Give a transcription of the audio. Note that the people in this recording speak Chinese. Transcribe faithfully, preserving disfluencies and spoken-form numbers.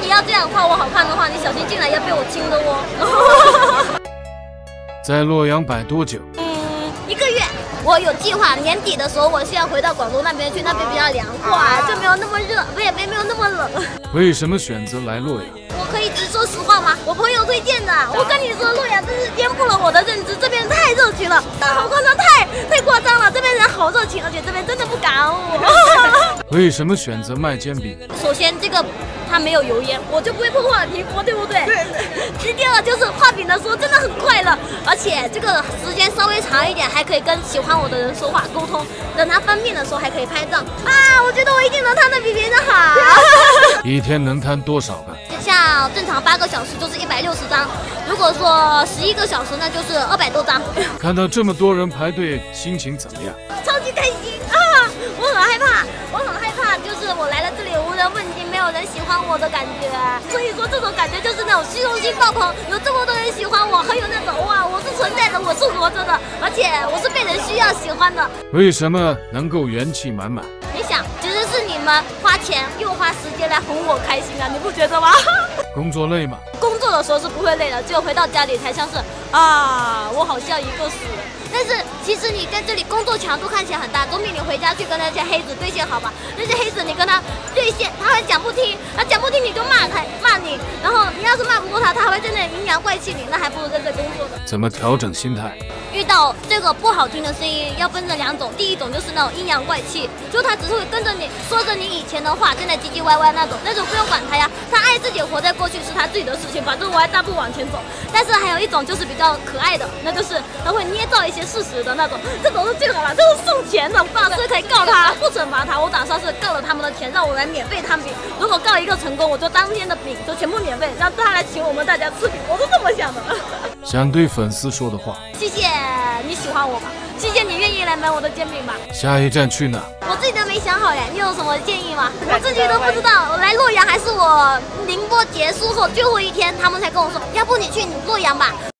你要这样夸我好看的话，你小心进来要被我亲的哦。 在洛阳摆多久？ 嗯，一个月。我有计划，年底的时候我是要回到广东那边去，那边比较凉快，就没有那么热，不也没没有那么冷。 为什么选择来洛阳？ 我可以直说实话吗？我朋友推荐的。我跟你说，洛阳真是颠覆了我的认知，这边太热情了，但好夸张，太太夸张了，这边人好热情，而且这边真的不赶我。 为什么选择卖煎饼？ 首先这个。它没有油烟，我就不会破坏皮肤，对不对？对。第二就是画饼的时候真的很快乐，而且这个时间稍微长一点，还可以跟喜欢我的人说话沟通。等它翻面的时候还可以拍照啊！我觉得我一定能摊得比别人好。 一天能摊多少个？ 像正常八个小时就是一百六十张，如果说十一个小时那就是二百多张。 看到这么多人排队，心情怎么样？ 超级开心啊！我很害怕，我很害怕，就是我来了这里无人问津，没有人喜欢我的感觉。所以说这种感觉就是那种虚荣心爆棚，有这么多人喜欢我，很有那种哇，我是存在的，我是活着的，而且我是被人需要喜欢的。 为什么能够元气满满？ 你想，其实是你们花钱又花时间来哄我开心啊，你不觉得吗？ 工作累吗？ 工作的时候是不会累的，只有回到家里才像是啊，我好像一个死人。但是其实你在这里工作强度看起来很大，总比你回家去跟那些黑子对线好吧？那些黑子你跟他对线，他还讲不听，他讲不听你就骂他骂你，然后你要是骂不过他，他还会在那里阴阳怪气你，那还不如在这工作的。 怎么调整心态？ 遇到这个不好听的声音，要分成两种。第一种就是那种阴阳怪气，就他只是会跟着你说着你以前的话，在那唧唧歪歪那种，那种不用管他呀，他爱自己活在过去是他自己的事情，反正我还大步往前走。但是还有一种就是比较可爱的，那就是他会捏造一些事实的那种，这种是最好了，这是送钱的，大师可以告他，不惩罚他。我打算是告了他们的钱，让我来免费摊饼。如果告一个成功，我就当天的饼就全部免费，让他来请我们大家吃饼，我是这么想的。 想对粉丝说的话？ 谢谢你喜欢我吧，谢谢你愿意来买我的煎饼吧。 下一站去哪？ 我自己都没想好呀，你有什么建议吗？我自己都不知道。我来洛阳还是我宁波结束后最后一天，他们才跟我说，要不你去洛阳吧。